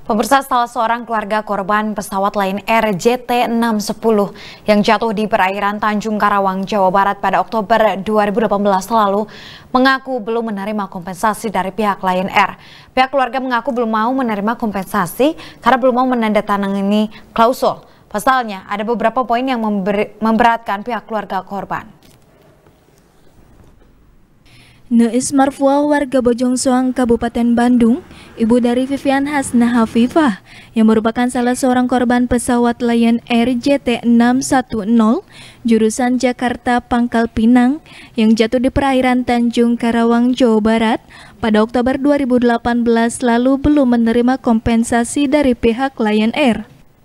Pemirsa, salah seorang keluarga korban pesawat Lion Air JT610 yang jatuh di perairan Tanjung Karawang, Jawa Barat pada Oktober 2018 lalu mengaku belum menerima kompensasi dari pihak Lion Air. Pihak keluarga mengaku belum mau menerima kompensasi karena belum mau menandatangani klausul. Pasalnya, ada beberapa poin yang memberatkan pihak keluarga korban. Neis Marfuah, warga Bojongsoang, Kabupaten Bandung, ibu dari Vivian Hasnah Hafifah, yang merupakan salah seorang korban pesawat Lion Air JT610 jurusan Jakarta Pangkal Pinang yang jatuh di perairan Tanjung Karawang, Jawa Barat pada Oktober 2018 lalu belum menerima kompensasi dari pihak Lion Air.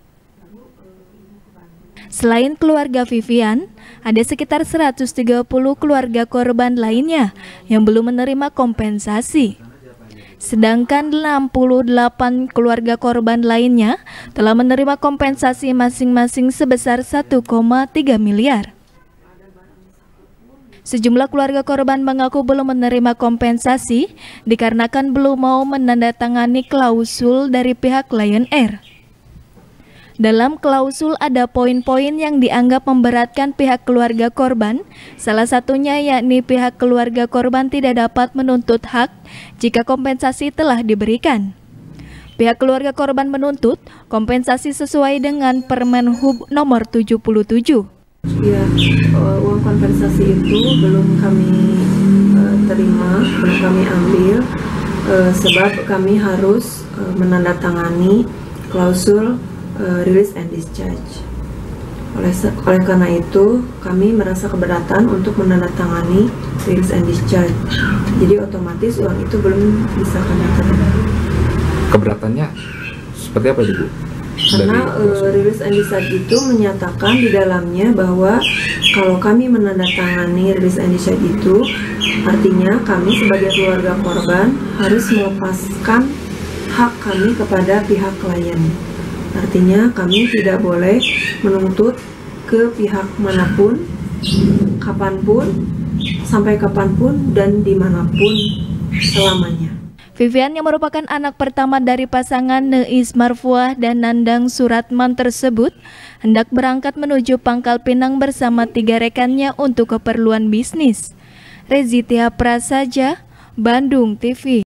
Selain keluarga Vivian, ada sekitar 130 keluarga korban lainnya yang belum menerima kompensasi. Sedangkan 68 keluarga korban lainnya telah menerima kompensasi masing-masing sebesar 1,3 miliar. Sejumlah keluarga korban mengaku belum menerima kompensasi dikarenakan belum mau menandatangani klausul dari pihak Lion Air. Dalam klausul ada poin-poin yang dianggap memberatkan pihak keluarga korban, salah satunya yakni pihak keluarga korban tidak dapat menuntut hak jika kompensasi telah diberikan. Pihak keluarga korban menuntut kompensasi sesuai dengan Permen Hub nomor 77. Ya, uang kompensasi itu belum kami terima, belum kami ambil, sebab kami harus menandatangani klausul release and discharge. Oleh karena itu, kami merasa keberatan untuk menandatangani release and discharge. Jadi otomatis uang itu belum bisa kami terima. Keberatannya seperti apa, Ibu? Karena release and discharge itu menyatakan di dalamnya bahwa kalau kami menandatangani release and discharge itu, artinya kami sebagai keluarga korban harus melepaskan hak kami kepada pihak klien. Artinya kami tidak boleh menuntut ke pihak manapun, kapanpun, sampai kapanpun, dan dimanapun selamanya. Vivian yang merupakan anak pertama dari pasangan Neis Marfuah dan Nandang Suratman tersebut hendak berangkat menuju Pangkal Pinang bersama 3 rekannya untuk keperluan bisnis. Rezitia Prasaja, Bandung TV.